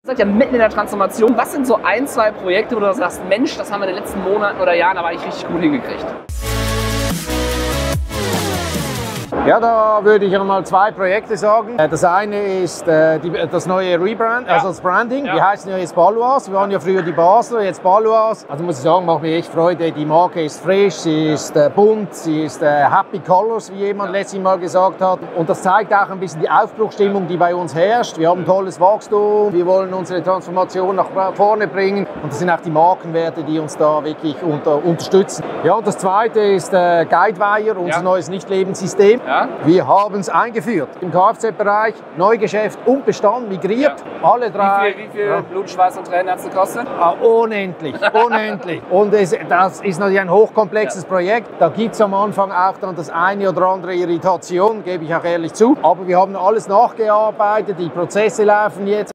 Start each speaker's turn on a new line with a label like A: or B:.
A: Ihr seid ja mitten in der Transformation. Was sind so ein, zwei Projekte, wo du sagst, Mensch, das haben wir in den letzten Monaten oder Jahren aber eigentlich richtig gut hingekriegt?
B: Ja, da würde ich einmal zwei Projekte sagen. Das eine ist das neue Rebrand, also das Branding. Die heißen ja jetzt Baloise. Wir waren ja früher die Basler, jetzt Baloise. Also muss ich sagen, macht mir echt Freude. Die Marke ist frisch, sie ist bunt, sie ist Happy Colors, wie jemand letztes Mal gesagt hat. Und das zeigt auch ein bisschen die Aufbruchsstimmung, die bei uns herrscht. Wir haben tolles Wachstum, wir wollen unsere Transformation nach vorne bringen. Und das sind auch die Markenwerte, die uns da wirklich unterstützen. Ja, und das zweite ist Guidewire, unser neues Nichtlebenssystem. Ja. Wir haben es eingeführt. Im Kfz-Bereich, Neugeschäft und Bestand migriert. Ja. Alle drei.
A: Wie viel Blut, Schweiß und Tränen hat es gekostet?
B: Unendlich, unendlich. Und das ist natürlich ein hochkomplexes Projekt. Da gibt es am Anfang auch dann das eine oder andere Irritation, gebe ich auch ehrlich zu. Aber wir haben alles nachgearbeitet, die Prozesse laufen jetzt.